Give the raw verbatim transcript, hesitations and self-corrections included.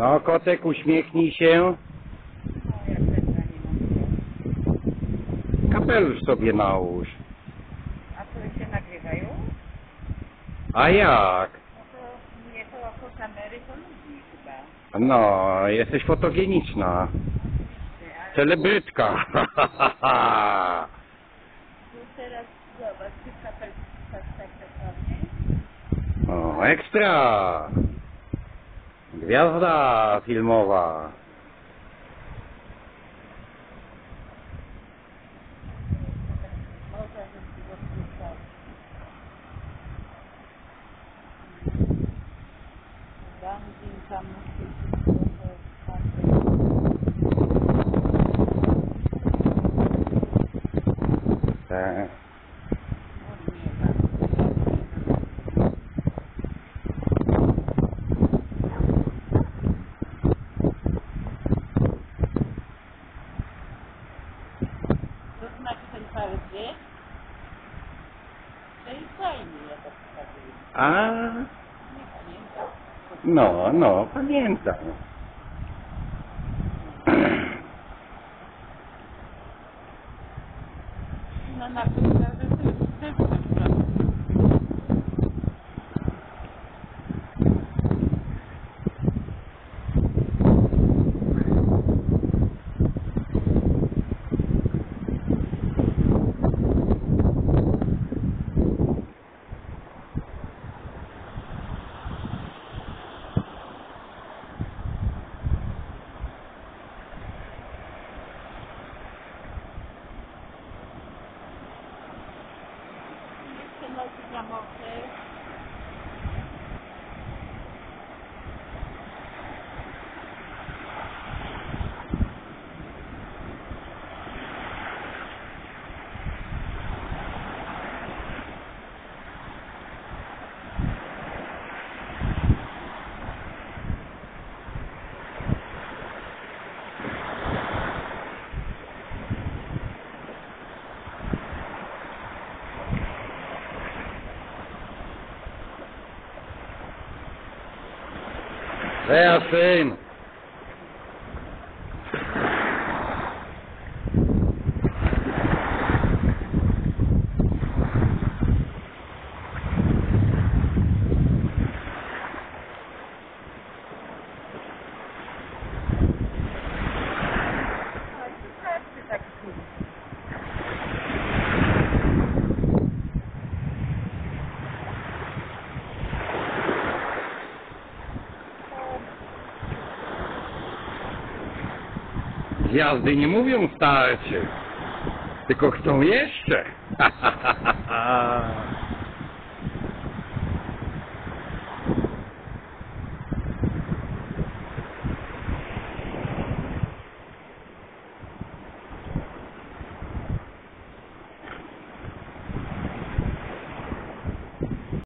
No, kotek, uśmiechnij się. No, jak będę, nie mam. Kapelusz sobie nałóż. A to się nagrywają? A jak? No to nie, to jako kamery to lubi chyba. No, jesteś fotogeniczna. Ale Celebrytka. tu teraz zobacz, ty kapelki tak tak tak ładnie. O, ekstra. Gwiazda filmowa. Można, żeby go wpuszczać. Ranking tam musi trochę Te. To znaczy ten cały dwie? To jest fajnie, ja tak wskazuję. A, Nie pamiętam. no, no, pamiętam. No na pewno, że to jest też tak. Jeszcze nogi na mokre. Teraz syn. No i wystarczy taki film. Gwiazdy nie mówią starczy, tylko chcą jeszcze.